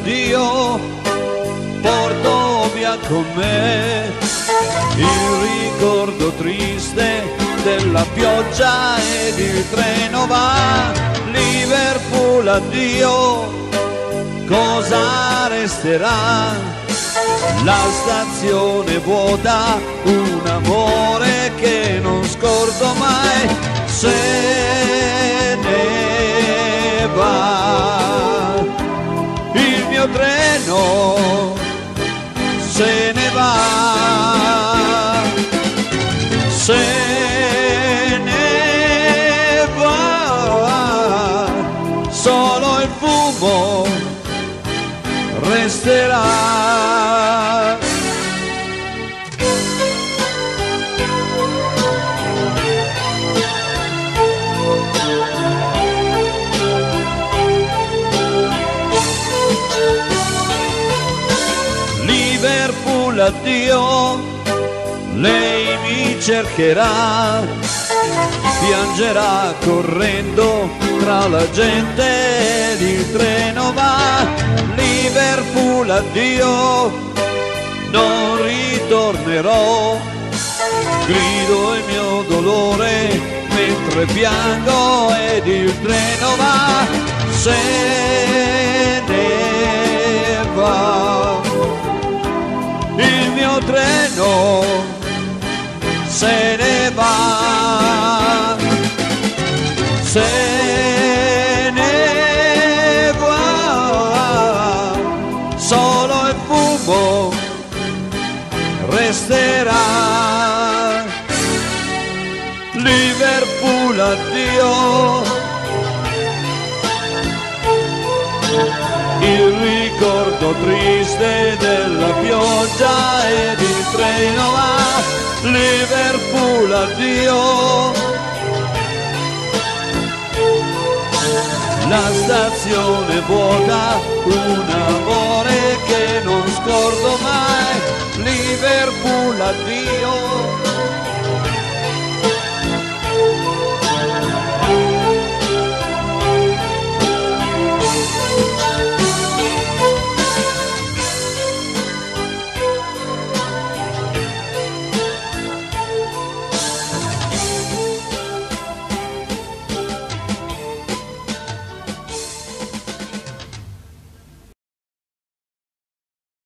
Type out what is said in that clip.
addio, porto via con me il ricordo triste della pioggia ed il treno va. Liverpool addio, cosa resterà? La stazione vuota, un amore che non scordo mai, se ne va. Il mio treno se ne va, se ne va, solo il fumo resterà. Liverpool addio, lei mi cercherà, piangerà correndo tra la gente ed il treno va. Liverpool addio, non ritornerò, grido il mio dolore mentre piango ed il treno va, se ne va. Il mio treno se ne va, se ne va, solo il fumo resterà. Liverpool addio, il ricordo triste della pioggia ed il treno va. Liverpool addio, la stazione vuota, un amore che non scordo mai. Liverpool addio.